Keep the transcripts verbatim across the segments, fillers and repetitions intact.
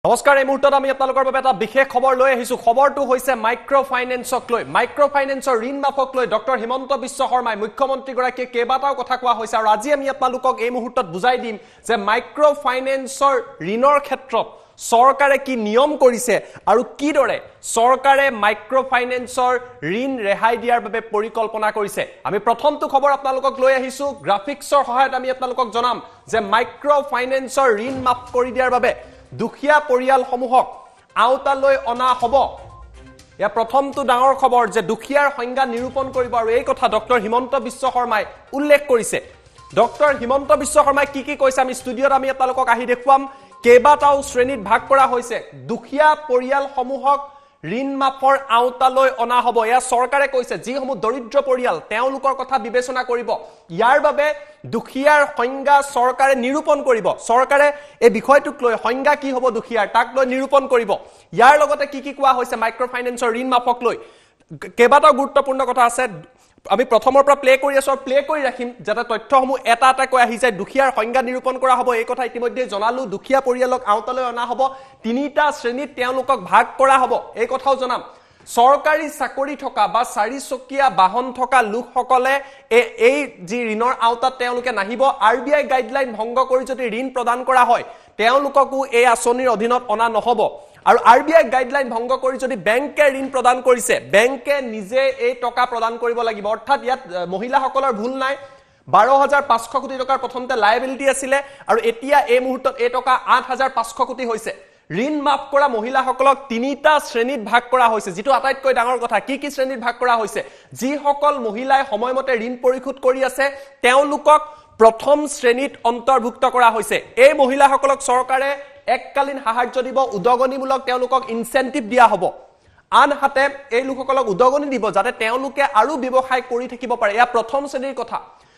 নমস্কাৰ এই মুহূৰ্তত আমি আপোনালোকৰ বাবে এটা বিশেষ খবৰ লৈ আহিছো খবৰটো হৈছে মাইক্ৰ ফাইনেন্সক লৈ মাইক্ৰ ফাইনেন্সৰ ঋণ মাফক লৈ ডক্টৰ হিমন্ত বিশ্ব শৰ্মাই মুখ্যমন্ত্ৰী গৰাকীয়ে কেইবাটাও কথা কোৱা হৈছে আৰু আজি আমি আপোনালোকক এই মুহূৰ্তত বুজাই দিম যে মাইক্ৰ ফাইনেন্সৰ ঋণৰ ক্ষেত্ৰত সৰকাৰে কি নিয়ম কৰিছে আৰু কি দৰে সৰকাৰে মাইক্ৰ ফাইনেন্সৰ ঋণ ৰেহাই দিয়াৰ বাবে পৰিকল্পনা কৰিছে আমি প্ৰথমটো খবৰ আপোনালোকক লৈ আহিছো গ্ৰাফিক্সৰ সহায়ত আমি আপোনালোকক জনাম যে মাইক্ৰ ফাইনেন্সৰ ঋণ মাফ কৰি দিয়াৰ বাবে দুখিয়া পৰিয়াল সমূহক আওতালৈ অনা হ'ব ইয়া প্ৰথমটো ডাঙৰ খবৰ যে দুখিয়াৰ সংজ্ঞা নিৰূপণ কৰিব আৰু এই কথা ডক্টৰ হিমন্ত বিশ্ব শৰ্মাই উল্লেখ কৰিছে ডক্টৰ হিমন্ত বিশ্ব শৰ্মাই কি কি কৈছে আমি ষ্টুডিঅত আমি আপোনালোকক আহি দেখুৱাম কেইবাটাও শ্ৰেণীত ভাগ কৰা হৈছে দুখিয়া পৰিয়াল সমূহক ঋণ মাফৰ আওতালৈ অনা হ'ব ইয়া সৰকাৰে কৈছে যিসমূহ দৰিদ্ৰ পৰিয়াল তেওঁলোকৰ কথা বিবেচনা কৰিব ইয়াৰ বাবে দুখিয়াৰ সংজ্ঞা সৰকাৰে নিৰূপণ কৰিব সৰকাৰে এই বিষয়টোক লৈ সংজ্ঞা কি হ'ব দুখিয়াৰ তাক লৈ নিৰূপণ কৰিব ইয়াৰ লগতে কি কি কোৱা হৈছে মাইক্ৰ ফাইনেন্সৰ ঋণ মাফক লৈ কেইবাটাও গুৰুত্বপূৰ্ণ কথা আছে আমি প্ৰথমৰ পৰা প্লে কৰি আছো প্লে কৰি ৰাখিম যাতে তথ্যসমূহ এটা এটা কৈ আহি যায় দুখিয়াৰ সংজ্ঞা নিৰূপণ কৰা হ'ব এই কথা ইতিমধ্যে জনালো দুখিয়া পৰিয়ালক আওতালৈ অনা হ'ব তিনিটা শ্ৰেণীত তেওঁলোকক ভাগ কৰা হ'ব এই কথাও জনাম সৰকাৰী চাকৰি থকা বা চাৰিচকীয়া বাহন থকা লোকসকলে এই যি ঋণৰ আওতাত তেওঁলোকে নাহিব আৰবিআই গাইডলাইন ভংগ কৰি যদি ঋণ প্ৰদান কৰা হয় তেওঁলোককো এই আঁচনিৰ অধীনত অনা নহব আৰু আৰবিআই গাইডলাইন ভংগ কৰি যদি বেংকে ঋণ প্ৰদান কৰিছে বেংকে নিজে এই টকা প্ৰদান কৰিব লাগিব অৰ্থাৎ ইয়াত মহিলাসকলৰ ভুল নাই বাৰ হাজাৰ পাঁচশ কোটি টকাৰ প্ৰথমতে লায়াবিলিটি আছিল আৰু এতিয়া এই মুহূৰ্তত এই টকা আঠ হাজাৰ পাঁচশ কোটি হৈছে ঋণ মাফ কৰা মহিলাসকলক তিনিটা শ্ৰেণীত ভাগ কৰা হৈছে যেটো আটাইতকৈ ডাঙৰ কথা কি কি শ্ৰেণীত ভাগ কৰা হৈছে যিসকল মহিলাই সময়মতে ঋণ পৰিশোধ কৰি আছে তেওঁলোকক প্ৰথম শ্ৰেণীত অন্তৰ্ভুক্ত কৰা হৈছে এই মহিলাসকলক সৰকাৰে এককালীন সাহায্য দিব উদগনিমূলক তেওঁলোকক ইনসেন্টিভ দিয়া হ'ব আনহাতে এই লোকসকলক উদগনি দিব যাতে তেওঁলোকে আৰু ব্যৱসায় কৰি থাকিব পাৰে ইয়া প্ৰথম শ্ৰেণীৰ কথা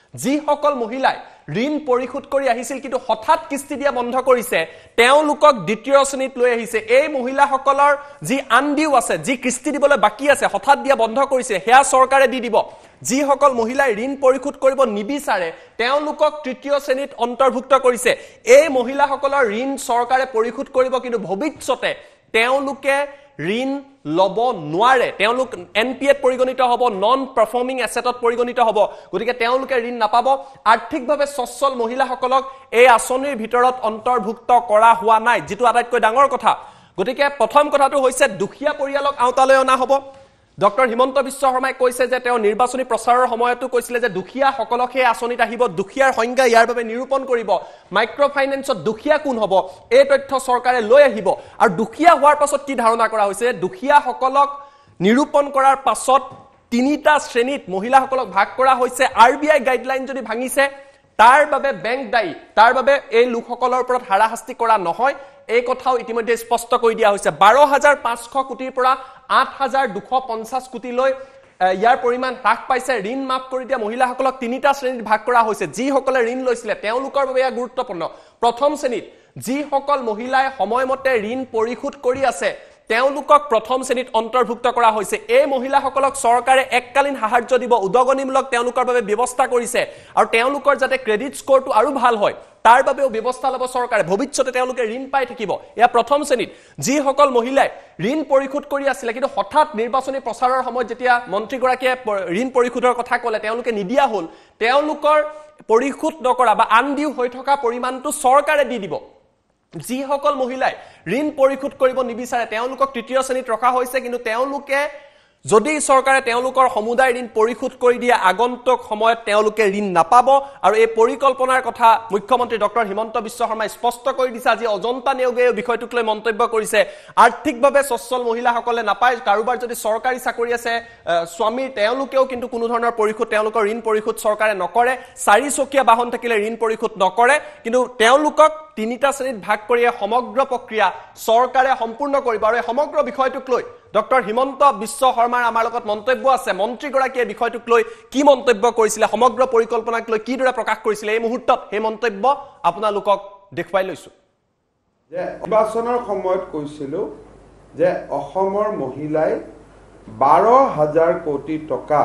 যিসকল মহিলাই ঋণ পৰিশোধ কৰি আহিছিল কিন্তু হঠাৎ কিস্তি দিয়া বন্ধ কৰিছে তেওঁলোকক দ্বিতীয় শ্ৰেণীত লৈ আহিছে এই মহিলাসকলৰ যি আনডিউ আছে যি কিস্তি দিবলৈ বাকি আছে হঠাৎ দিয়া বন্ধ কৰিছে হেয়া সৰকাৰে দি দিব যিসকল মহিলাই ঋণ পৰিশোধ কৰিব নিবিচাৰে তেওঁলোকক তৃতীয় শ্ৰেণীত অন্তৰ্ভুক্ত কৰিছে এই মহিলাসকলৰ ঋণ সৰকাৰে পৰিশোধ কৰিব কিন্তু ভৱিষ্যতে তেওঁলোকে ঋণ লব নোৱাৰে তেওঁলোক এনপিএত পৰিগণিত হ'ব নন পাৰফৰ্মিং এছেটত পৰিগণিত হ'ব গতিকে তেওঁলোকে ঋণ নাপাব আৰ্থিকভাৱে সচ্ছল মহিলাসকলক এই আঁচনিৰ ভিতৰত অন্তৰ্ভুক্ত কৰা হোৱা নাই যেটো আটাইতকৈ ডাঙৰ কথা গতিকে প্ৰথম কথাটো হৈছে দুখিয়া পৰিয়ালক আওতালৈ অনা হ'ব ডক্টৰ হিমন্ত বিশ্ব শৰ্মাই কৈছে যে তেওঁ নিৰ্বাচনী প্ৰচাৰৰ সময়তো কৈছিল যে দুখিয়া সকলকে আঁচনিত আহিব দুখিয়াৰ সংজ্ঞা ইয়াৰ বাবে নিৰূপণ কৰিব মাইক্ৰ ফাইনেন্সত দুখিয়া কোন হ'ব এই তথ্য সৰকাৰে লৈ আহিব আৰু দুখিয়া হোৱাৰ পাছত কি ধাৰণা কৰা হৈছে দুখিয়া সকলক নিৰূপণ কৰাৰ পাছত তিনিটা শ্ৰেণীত মহিলাসকলক ভাগ কৰা হৈছে আৰবিআই গাইডলাইন যদি ভাঙিছে তাৰ বাবে বেংক দায়ী তাৰ বাবে এই লোকসকলৰ ওপৰত হাৰাশাস্তি কৰা নহয় এই কথাও ইতিমধ্যে স্পষ্ট কৰি দিয়া হৈছে বাৰ হাজাৰ পাঁচশ কোটিৰ পৰা আঠ হাজাৰ দুশ পঞ্চাশ কোটি লৈ ইয়াৰ পৰিমাণ হ্ৰাস পাইছে ঋণ মাফ কৰি দিয়া মহিলাসকলক তিনিটা শ্ৰেণীত ভাগ কৰা হৈছে যিসকলে ঋণ লৈছিলে তেওঁলোকৰ বাবে এয়া গুৰুত্বপূৰ্ণ প্ৰথম শ্ৰেণীত যিসকল মহিলাই সময়মতে ঋণ পৰিশোধ কৰি আছে তেওঁলোকক প্ৰথম শ্ৰেণীত অন্তৰ্ভুক্ত কৰা হৈছে এই মহিলাসকলক সৰকাৰে এককালীন সাহায্য দিব উদগনিমূলক তেওঁলোকৰ বাবে ব্যৱস্থা কৰিছে আৰু তেওঁলোকৰ যাতে ক্ৰেডিট স্কোৰটো আৰু ভাল হয় তাৰ বাবেও ব্যৱস্থা ল'ব সৰকাৰে ভৱিষ্যতে তেওঁলোকে ঋণ পাই থাকিব এয়া প্ৰথম শ্ৰেণীত যিসকল মহিলাই ঋণ পৰিশোধ কৰি আছিল কিন্তু হঠাৎ নিৰ্বাচনী প্ৰচাৰৰ সময়ত যেতিয়া মন্ত্ৰীগৰাকীয়ে ঋণ পৰিশোধৰ কথা ক'লে তেওঁলোকে নিদিয়া হ'ল তেওঁলোকৰ পৰিশোধ নকৰা বা আনডিউ হৈ থকা পৰিমাণটো সৰকাৰে দি দিব যিসকল মহিলাই ঋণ পৰিশোধ কৰিব নিবিচাৰে তেওঁলোকক তৃতীয় শ্ৰেণীত ৰখা হৈছে কিন্তু তেওঁলোকে যদি সৰকাৰে তেওঁলোকৰ সমুদায় ঋণ পৰিশোধ কৰি দিয়া আগন্তুক সময়ত তেওঁলোকে ঋণ নাপাব আৰু এই পৰিকল্পনাৰ কথা মুখ্যমন্ত্ৰী ডক্টৰ হিমন্ত বিশ্ব শৰ্মাই স্পষ্ট কৰি দিছে আজি অজন্তা নিয়োগে এই বিষয়টোক লৈ মন্তব্য কৰিছে আৰ্থিকভাৱে সচ্ছল মহিলাসকলে নাপায় কাৰোবাৰ যদি চৰকাৰী চাকৰি আছে স্বামীৰ তেওঁলোকেও কিন্তু কোনো ধৰণৰ পৰিশোধ তেওঁলোকৰ ঋণ পৰিশোধ চৰকাৰে নকৰে চাৰিচকীয়া বাহন থাকিলে ঋণ পৰিশোধ নকৰে কিন্তু তেওঁলোকক তিনিটা শ্ৰেণীত ভাগ কৰি সমগ্ৰ প্ৰক্ৰিয়া চৰকাৰে সম্পূৰ্ণ কৰিব আৰু এই সমগ্ৰ বিষয়টোক লৈ ডক্টৰ হিমন্ত বিশ্ব শৰ্মাৰ আমাৰ লগত মন্তব্য আছে মন্ত্ৰীগৰাকীয়ে বিষয়টোক লৈ কি মন্তব্য কৰিছিল সমগ্ৰ পৰিকল্পনাক লৈ কি দৰে প্ৰকাশ কৰিছিল এই মুহূৰ্তত এই মন্তব্য আপোনালোকক দেখুৱাই লৈছো যে নিৰ্বাচনৰ সময়ত কৈছিল যে অসমৰ মহিলাই বাৰ হাজাৰ কোটি টকা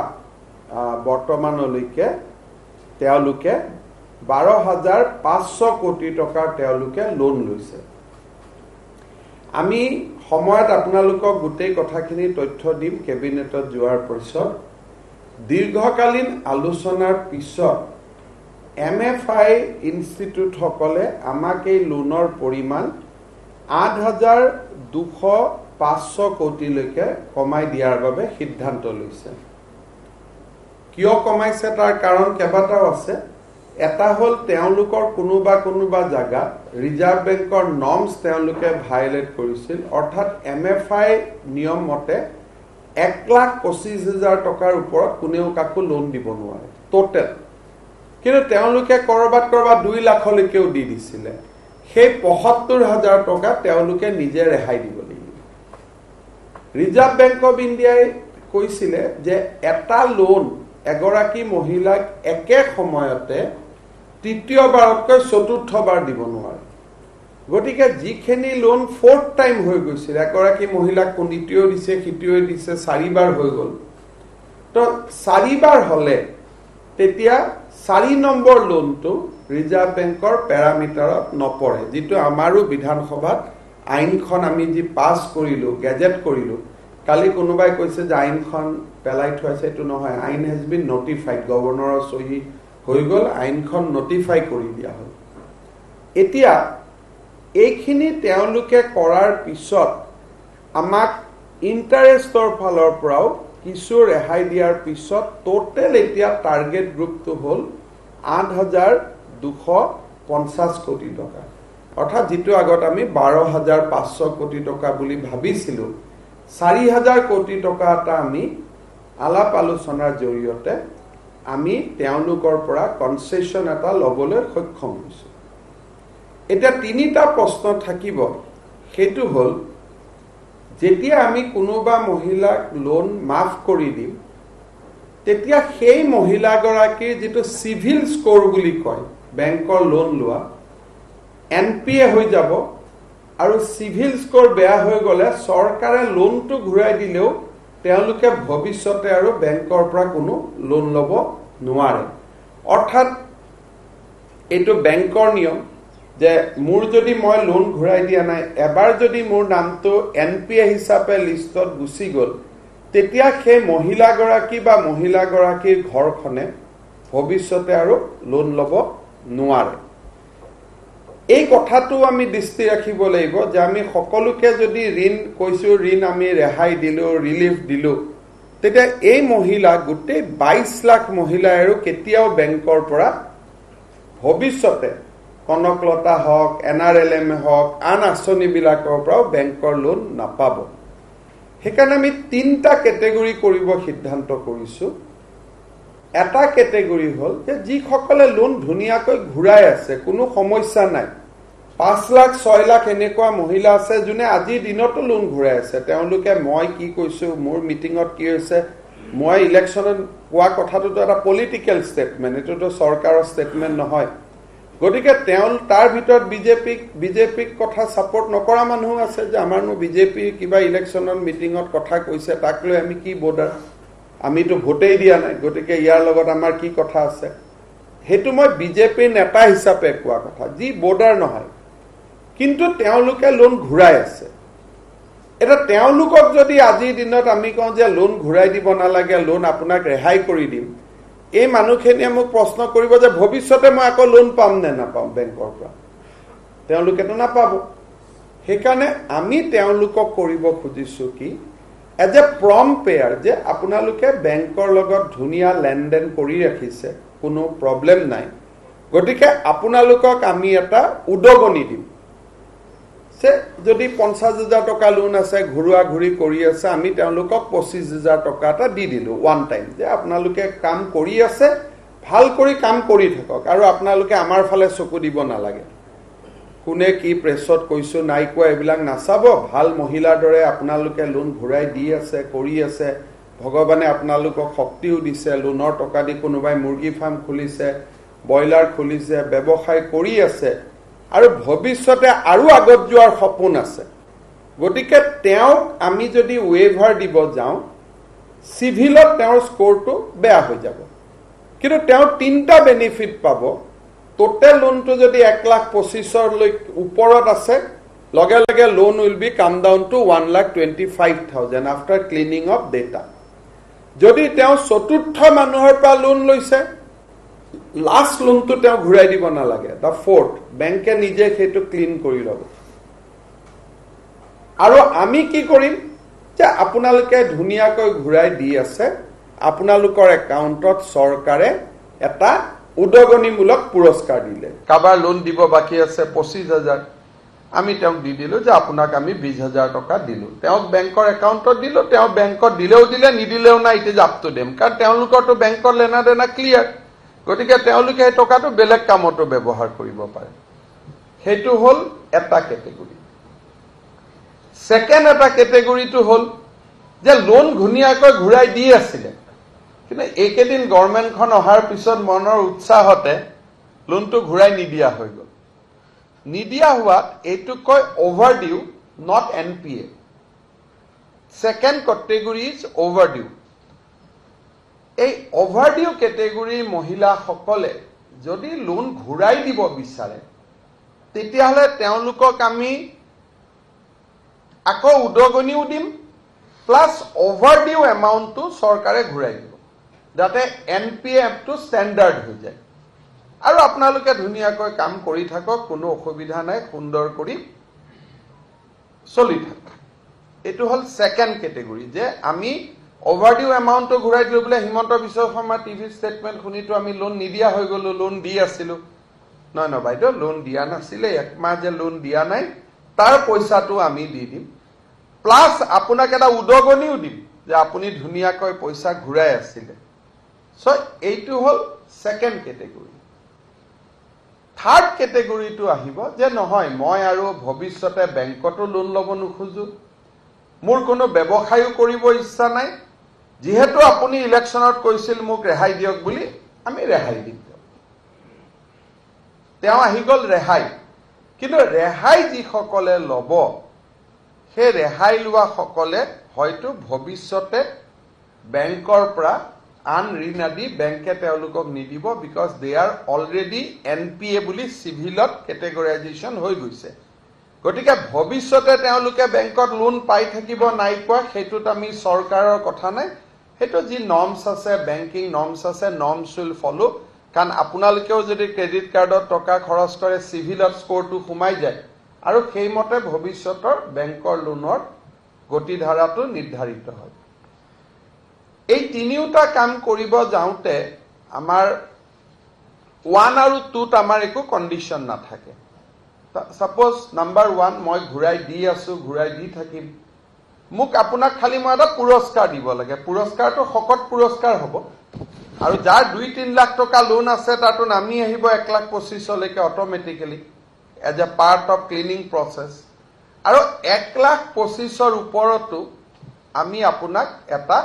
বৰ্তমানলৈকে তেওঁলোকে বাৰ হাজাৰ পাঁচশ কোটি টকাৰ তেওঁলোকে লোন লৈছে আমি সময়ত আপোনালোকক গোটেই কথাখিনি তথ্য দিম কেবিনেটত যোৱাৰ পিছত দীৰ্ঘকালীন আলোচনাৰ পিছত এম এফ আই ইনষ্টিটিউট সকলে আমাক এই লোনৰ পৰিমাণ আঠ হাজাৰ দুশ পাঁচশ কোটিলৈকে কমাই দিয়াৰ বাবে সিদ্ধান্ত লৈছে কিয় কমাইছে তাৰ কাৰণ কেইবাটাও আছে এটা হল তেওঁলোকৰ কোনোবা কোনোবা জায়গা ৰিজাৰ্ভ বেংকৰ নৰ্মছ তেওঁলোকে ভায়োলেট কৰিছিল অৰ্থাৎ এম এফ আই নিয়ম মতে এক লাখ পঁচিছ হাজাৰ টকাৰ ওপৰত কোনেও কাকো লোন দিব নোৱাৰে টোটেল কিন্তু তেওঁলোকে কৰবাত কৰবাত দুই লাখলৈকেও দি দিছিলে সেই পঁয়সত্তৰ হাজাৰ টকা তেওঁলোকে নিজে ৰেহাই দিব লাগিব ৰিজাৰ্ভ বেংক অফ ইণ্ডিয়াই কৈছিলে যে এটা লোন এগৰাকী মহিলাক একে সময়তে তৃতীয়বাৰতকৈ চতুৰ্থবাৰ দিব নোৱাৰে গতিকে যিখিনি লোন ফোৰ্থ টাইম হৈ গৈছিল এগৰাকী মহিলাক কোনিটিও দিছে খিটিও দিছে চাৰিবাৰ হৈ গ'ল তো চাৰিবাৰ হলে তেতিয়া চাৰি নম্বৰ লোনটো ৰিজাৰ্ভ বেংকৰ পেৰামিটাৰত নপৰে যিটো আমাৰো বিধানসভাত আইনখন আমি যি পাছ কৰিলো গেজেট কৰিলো কালি কোনোবাই কৈছে যে আইনখন পেলাই থৈছে এটো নহয় আইন হেজ বিন নটিফাইড গভৰ্ণৰৰ সহি হৈ গল আইনখন নটিফাই কৰি দিয়া হ'ল এতিয়া এইখিনি তেওঁলোকে কৰাৰ পিছত আমাক ইন্টাৰেষ্টৰ ফালৰ পৰাও কিছু ৰেহাই দিয়াৰ পিছত টোটেল এতিয়া টাৰ্গেট গ্ৰুপটো হ'ল আঠ হাজাৰ দুশ পঞ্চাছ কোটি টকা অৰ্থাৎ যিটো আগত আমি বাৰ হাজাৰ পাঁচশ কোটি টকা বুলি ভাবিছিলো চাৰি হাজাৰ কোটি টকা এটা আমি আলাপ আলোচনাৰ জৰিয়তে আমি তেওঁলোকৰ পৰা কনসেশন এটা লবলৈ সক্ষম হৈছো এটা তিনিটা প্ৰশ্ন থাকিব হেতু হল যেতিয়া আমি কোনোবা মহিলাক লোন মাফ কৰি দিম তেতিয়া সেই মহিলাগৰাকীৰ যেটো সিভিল স্কোৰ বুলি কয় বেংকৰ লোন লোৱা এন পি এ হৈ যাব আৰু সিভিল স্কোৰ বেয়া হৈ গলে চৰকাৰে লোনটো ঘূৰাই দিলেও তেওঁলোকে ভৱিষ্যতে আৰু বেংকৰ পৰা কোনো লোন লব নোৱাৰে অৰ্থাৎ এটো বেংকৰ নিয়ম যে মোৰ যদি মই লোন ঘূৰাই দিয়া নাই এবাৰ যদি মোৰ নামটো এন পি এ হিচাপে লিষ্টত গুছি গল তেতিয়া সেই মহিলাগৰাকী বা মহিলাগৰাকীৰ ঘৰখনে ভৱিষ্যতে আৰু লোন লব নোৱাৰে এই কথাটো আমি দৃষ্টি ৰাখিব লাগিব যে আমি সকলোকে যদি ঋণ কৈছো ঋণ আমি ৰেহাই দিলো ৰিলিফ দিলো তেতিয়া এই মহিলা গোটেই বাইশ লাখ মহিলা আৰু কেতিয়াও বেংকৰ পৰা ভৱিষ্যতে কনকলতা হক এন আৰ এল এম হক আন আঁচনিবিলাকৰ পৰাও বেংকৰ লোন নাপাব সেইকাৰণে আমি তিনটা কেটেগৰী কৰিব সিদ্ধান্ত কৰিছো এটা কেটেগৰী হল যে যিসকলে লোন ধুনিয়াকৈ ঘূৰাই আছে কোনো সমস্যা নাই পাঁচ লাখ ছয় লাখ এনেকুৱা মহিলা আছে যোনে আজি দিনতো লোন ঘূৰাই আছে তেওঁলোকে মই কি কৈছো মোৰ মিটিংত কি হৈছে মই ইলেকশ্যনত কোৱা কথাটো এটা পলিটিক্যাল ষ্টেটমেন্ট এটোটো চৰকাৰৰ ষ্টেটমেন্ট নহয় গতিকে তেওঁ তাৰ ভিতৰত বিজেপি বিজেপি কথা সাপোৰ্ট নকৰা মানুহ আছে যে আমাৰনো বিজেপি কিবা ইলেকশ্যনত মিটিংত কথা কৈছে তাক লৈ আমি কি বৰ্ডাৰ আমিতো ভোটেই দিয়া নাই গতিকে ইয়াৰ লগত আমাৰ কি কথা আছে হেতু মই বিজেপি নেতা হিচাপে কোৱা কথা যি বৰ্ডাৰ নহয় কিন্তু তেওঁলোকে লোন ঘূৰাই আছে এটা তেওঁলোকক যদি আজি দিনত আমি কওঁ যে লোন ঘূৰাই দিব নালাগে লোন আপোনাক ৰেহাই কৰি দিম এই মানুহখিনিয়ে মোক প্ৰশ্ন কৰিব যে ভৱিষ্যতে মই আকৌ লোন পাম নে নাপাম বেংকৰ পৰা তেওঁলোকেতো নাপাব সেইকাৰণে আমি তেওঁলোকক কৰিব খুজিছো কি এজ এ প্ৰম পেয়াৰ যে আপোনালোকে বেংকৰ লগত ধুনিয়া লেনদেন কৰি ৰাখিছে কোনো প্ৰবলেম নাই গতিকে আপোনালোকক আমি এটা উদগনি দিম সে যদি পঞ্চাছ হাজাৰ টকা লোন আছে ঘৰুৱা ঘুৰি কৰি আছে আমি তেওঁলোকক পঁচিছ হাজাৰ টকা এটা দি দিলো ওয়ান টাইম যে আপোনালোকে কাম কৰি আছে ভাল কৰি কাম কৰি থাকক আৰু আপোনালোকে আমাৰ ফালে চকু দিব নালাগে কোনে কি প্ৰেছত কৈছো নাই কোৱা এইবিলাক নাচাব ভাল মহিলাৰ দৰে আপোনালোকে লোন ঘূৰাই দি আছে কৰি আছে ভগৱানে আপোনালোকক শক্তিও দিছে লোনৰ টকা দি কোনোবাই মুৰ্গী ফাৰ্ম খুলিছে বয়লাৰ খুলিছে ব্যৱসায় কৰি আছে আৰু ভৱিষ্যতে আৰু আগত যোৱাৰ সপোন আছে গতিকে তেওঁক আমি যদি ৱেভাৰ দিব যাওঁ সিভিলত তেওঁৰ স্কোৰটো বেয়া হৈ যাব কিন্তু তেওঁ তিনটা বেনিফিট পাব টোটেল লোনটো যদি এক লাখ পঁচিছৰ লৈ ওপৰত আছে লগে লগে loan will be come down to one lakh twenty five thousand after cleaning of data যদি তেওঁ চতুৰ্থ মানুহৰ পৰা লোন লৈছে লাষ্ট লোনটো তেওঁ ঘূৰাই দিব নালাগে দা ফৰ্থ বেংকে নিজে সেইটো ক্লিন কৰি ল'ব আৰু আমি কি কৰিম যে আপোনালোকে ধুনীয়াকৈ ঘূৰাই দি আছে আপোনালোকৰ একাউণ্টত চৰকাৰে এটা উদগনিমূলক পুৰস্কাৰ দিলে কাবাৰ লোন দিব বাকি আছে পঁচিছ হাজাৰ আমি তেওঁক দি দিলো যে আপোনাক আমি বিশ হাজাৰ টকা দিলো তেওঁক বেংকৰ একাউণ্টত দিলো তেওঁ বেংকত দিলেও দিলে নিদিলেও নাই it is up to them কাৰণ তেওঁলোকৰতো বেংকৰ লেনা দেনা ক্লিয়াৰ গতিকে তেওঁলোকে এই টকাটো বেলেগ কামতো ব্যৱহাৰ কৰিব পাৰে সেইটো হ'ল এটা কেটেগৰী সেকেন্ড এটা কেটেগৰীটো হ'ল যে লোন ঘুনিয়াকৈ ঘূৰাই দি আছিলে কিন্তু এইকেদিন গভৰ্ণমেণ্টখন অহাৰ পিছত মনৰ উৎসাহতে লোনটো ঘূৰাই নিদিয়া হৈ গ'ল নিদিয়া হোৱাত এইটো কয় overdue not N P A second category is overdue এই অভাৰডিউ কেটেগৰীৰ মহিলাসকলে যদি লোন ঘূৰাই দিব বিচাৰে তেতিয়াহ'লে তেওঁলোকক আমি আকৌ উদগনিও দিম প্লাছ অভাৰডিউ এমাউণ্টটো চৰকাৰে ঘূৰাই দিব যাতে এন পি এফটো ষ্টেণ্ডাৰ্ড হৈ যায় আৰু আপোনালোকে ধুনীয়াকৈ কাম কৰি থাকক কোনো অসুবিধা নাই সুন্দৰ কৰি চলি থাকক এইটো হ'ল সেকেন্ড কেটেগৰী যে আমি অভাৰডিউ এমাউণ্টটো ঘূৰাই দিলো বোলে হিমন্ত বিশ্ব শৰ্মা টিভি ষ্টেটমেণ্ট শুনিতো আমি লোন নিদিয়া হৈ গ'লো লোন দি আছিলো নহয় নহয় বাইদেউ লোন দিয়া নাছিলে একমাহ যে লোন দিয়া নাই তাৰ পইচাটো আমি দি দিম প্লাছ আপোনাক এটা উদগনিও দিম যে আপুনি ধুনীয়াকৈ পইচা ঘূৰাই আছিলে সো এইটো হ'ল সেকেন্ড কেটেগৰী থাৰ্ড কেটেগৰীটো আহিব যে নহয় মই আৰু ভৱিষ্যতে বেংকতো লোন ল'ব নোখোজো মোৰ কোনো ব্যৱসায়ও কৰিব ইচ্ছা নাই যেহেতু আপুনি ইলেকশ্যনত কৈছিল মোক ৰেহাই দিয়ক বুলি আমি ৰেহাই দিম তেওঁ আহি গ'ল ৰেহাই কিন্তু ৰেহাই যিসকলে ল'ব সেই ৰেহাই লোৱা সকলে হয়তো ভৱিষ্যতে বেংকৰ পৰা আন ঋণ আদি বেংকে তেওঁলোকক নিদিব because they are already N P A বুলি চিভিলত কেটেগৰাইজেশ্যন হৈ গৈছে গতিকে ভৱিষ্যতে তেওঁলোকে বেংকত লোন পাই থাকিব নাই পোৱা সেইটোত আমি চৰকাৰৰ কথা নাই সেইটো যি নৰ্মছ আছে বেংকিং নৰ্মছ আছে নৰ্মছ উইল ফলো কাৰণ আপোনালোকেও যদি ক্ৰেডিট কাৰ্ডত টকা খৰচ কৰে চিভিলত স্ক'ৰটো সোমাই যায় আৰু সেইমতে ভৱিষ্যতৰ বেংকৰ লোনৰ গতিধাৰাটো নিৰ্ধাৰিত হয় এই তিনিওটা কাম কৰিব যাওঁতে আমাৰ ওৱান আৰু টুত আমাৰ একো কণ্ডিশ্যন নাথাকে সাপোজ নাম্বাৰ ওৱান মই ঘূৰাই দি আছো ঘূৰাই দি থাকিম মোক আপোনাক খালি মই এটা পুৰস্কাৰ দিব লাগে পুৰস্কাৰটো শকত পুৰস্কাৰ হ'ব আৰু যাৰ দুই তিনি লাখ টকা লোন আছে তাতো নামি আহিব এক লাখ পঁচিছলৈকে automatically as a part of cleaning process আৰু এক লাখ পঁচিছৰ ওপৰতো আমি আপোনাক এটা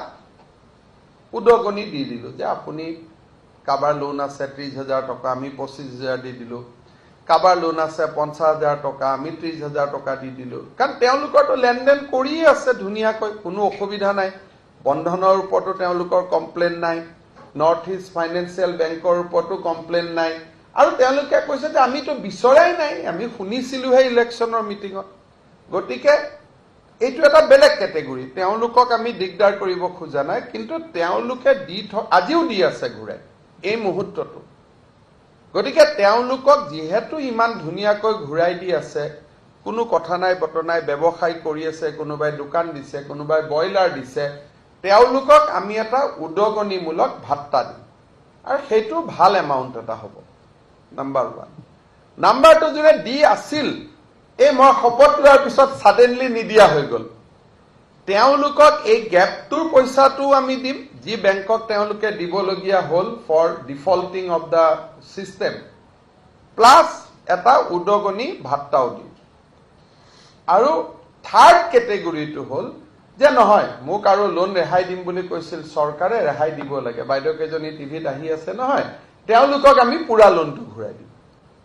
উদগনি দি দিলো যে আপুনি কাবাৰ লোন আছে ত্ৰিশ হাজাৰ টকা আমি পঁচিছ হাজাৰ দি দিলো কাবাৰ লোন আছে পঞ্চাছ হাজাৰ টকা আমি ত্ৰিশ হাজাৰ টকা দি দিলো কাৰণ তেওঁলোকৰতো লেনদেন কৰিয়ে আছে ধুনীয়াকৈ কোনো অসুবিধা নাই বন্ধনৰ ওপৰতো তেওঁলোকৰ কমপ্লেইন নাই নৰ্থ ইষ্ট ফাইনেন্সিয়েল বেংকৰ ওপৰতো কমপ্লেইন নাই আৰু তেওঁলোকে কৈছে যে আমিতো বিচৰাই নাই আমি শুনিছিলোহে ইলেকশ্যনৰ মিটিঙত গতিকে এইটো এটা বেলেগ কেটেগৰী তেওঁলোকক আমি দিগদাৰ কৰিব খোজা নাই কিন্তু তেওঁলোকে দি আজিও দি আছে ঘূৰাই এই মুহূৰ্তটো গতিকে তেওঁলোকক যিহেতু ইমান ধুনীয়াকৈ ঘূৰাই দি আছে কোনো কথা নাই বত নাই ব্যৱসায় কৰি আছে কোনোবাই দোকান দিছে কোনোবাই বইলাৰ দিছে তেওঁলোকক আমি এটা উদগনিমূলক ভাত্তা দিম আৰু সেইটো ভাল এমাউণ্ট এটা হ'ব নাম্বাৰ ওৱান নাম্বাৰ টু যোনে দি আছিল এই মই শপত লোৱাৰ পিছত সাডেনলি নিদিয়া হৈ গ'ল তেওঁলোকক এই গেপটোৰ পইচাটো আমি দিম যি বেংকক তেওঁলোকে দিবলগীয়া হ'ল for defaulting of the system plus এটা উদগনি ভাত্তাও দিম আৰু থাৰ্ড কেটেগৰীটো হ'ল যে নহয় মোক আৰু লোন ৰেহাই দিম বুলি কৈছিল চৰকাৰে ৰেহাই দিব লাগে বাইদেউ কেইজনী টিভিত আহি আছে নহয় তেওঁলোকক আমি পুৰা লোনটো ঘূৰাই দিম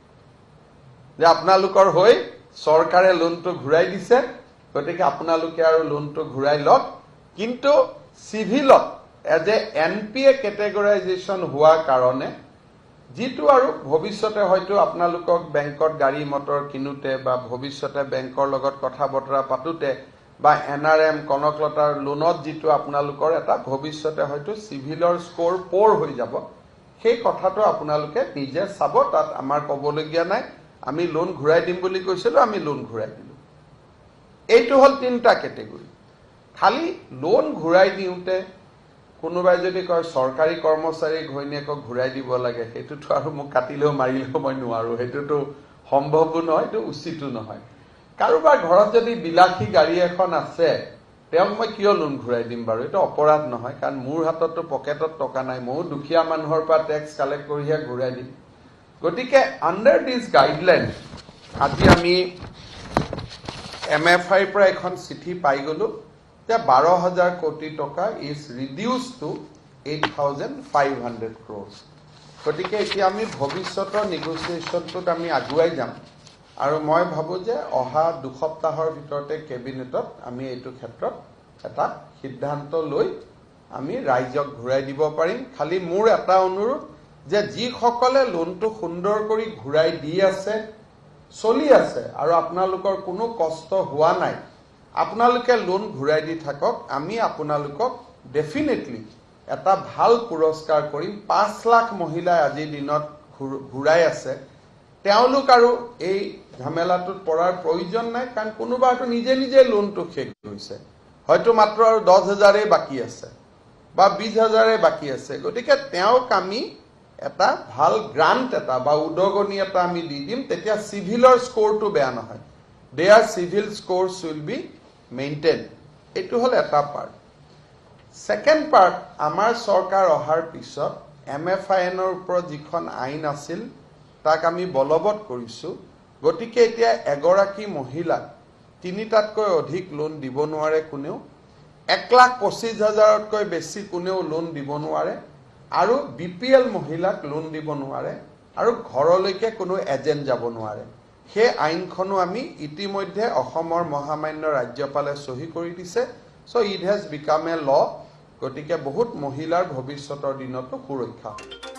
যে আপোনালোকৰ হৈ চৰকাৰে লোনটো ঘূৰাই দিছে গতিকে আপোনালোকে আৰু লোনটো ঘূৰাই লওক কিন্তু চিভিলত as a N P A categorisation হোৱাৰ কাৰণে যিটো আৰু ভৱিষ্যতে হয়তো আপোনালোকক বেংকত গাড়ী মটৰ কিনোতে বা ভৱিষ্যতে বেংকৰ লগত কথা বতৰা পাতোতে বা এন আৰ এম কনকলতাৰ লোনত যিটো আপোনালোকৰ এটা ভৱিষ্যতে হয়তো চিভিলৰ স্ক'ৰ প'ৰ হৈ যাব সেই কথাটো আপোনালোকে নিজে চাব তাত আমাৰ ক'বলগীয়া নাই আমি লোন ঘূৰাই দিম বুলি কৈছিলোঁ আমি লোন ঘূৰাই দিলোঁ এইটো হ'ল তিনিটা কেটেগৰী খালি লোন ঘূৰাই দিওঁতে কোনোবাই যদি কয় চৰকাৰী কৰ্মচাৰী ঘৈণীয়েকক ঘূৰাই দিব লাগে সেইটোতো আৰু মোক কাটিলেও মাৰিলেও মই নোৱাৰোঁ সেইটোতো সম্ভৱো নহয় এইটো উচিতো নহয় কাৰোবাৰ ঘৰত যদি বিলাসী গাড়ী এখন আছে তেওঁক মই কিয় লোন ঘূৰাই দিম বাৰু এইটো অপৰাধ নহয় কাৰণ মোৰ হাততো পকেটত টকা নাই ময়ো দুখীয়া মানুহৰ পৰা টেক্স কালেক্ট কৰিহে ঘূৰাই দিম গতিকে আণ্ডাৰ দিছ গাইডলাইন আজি আমি এম এফ আইৰ পৰা এখন চিঠি পাই গ'লোঁ যে বাৰ হাজাৰ কোটি টকা is reduce to eight thousand five hundred crores গতিকে এতিয়া আমি ভৱিষ্যতৰ নেগচিয়েশ্যনটোত আমি আগুৱাই যাম আৰু মই ভাবোঁ যে অহা দুসপ্তাহৰ ভিতৰতে কেবিনেটত আমি এইটো ক্ষেত্ৰত এটা সিদ্ধান্ত লৈ আমি ৰাইজক ঘূৰাই দিব পাৰিম খালি মোৰ এটা অনুৰোধ যে যিসকলে লোনটো সুন্দৰ কৰি ঘূৰাই দি আছে চলি আছে আৰু আপোনালোকৰ কোনো কষ্ট হোৱা নাই আপোনালোকে লোন ঘূৰাই দি থাকক আমি আপোনালোকক ডেফিনেটলি এটা ভাল পুৰস্কাৰ কৰিম পাঁচ লাখ মহিলাই আজিৰ দিনত ঘূৰাই আছে তেওঁলোক আৰু এই ঝামেলাটোত পৰাৰ প্ৰয়োজন নাই কাৰণ কোনোবাটো নিজে নিজে লোনটো শেষ হৈছে হয়তো মাত্ৰ আৰু দহ হাজাৰেই বাকী আছে বা বিশ হাজাৰেই বাকী আছে গতিকে তেওঁক আমি এটা ভাল গ্ৰান্ট এটা বা উদগনি এটা আমি দি দিম তেতিয়া চিভিলৰ স্ক'ৰটো বেয়া নহয় their CIBIL scores will be maintain এইটো হ'ল এটা পাৰ্ট ছেকেণ্ড পাৰ্ট আমাৰ চৰকাৰ অহাৰ পিছত এম এফ আই এনৰ ওপৰত যিখন আইন আছিল তাক আমি বলবৎ কৰিছোঁ গতিকে এতিয়া এগৰাকী মহিলাক তিনিটাতকৈ অধিক লোন দিব নোৱাৰে কোনেও এক লাখ পঁচিছ হাজাৰতকৈ বেছি কোনেও লোন দিব নোৱাৰে আৰু বি পি এল মহিলাক লোন দিব নোৱাৰে আৰু ঘৰলৈকে কোনো এজেণ্ট যাব নোৱাৰে সেই আইনখনো আমি ইতিমধ্যে অসমৰ মহামান্য ৰাজ্যপালে চহী কৰি দিছে so' it has become a law গতিকে বহুত মহিলাৰ ভৱিষ্যতৰ দিনতো সুৰক্ষা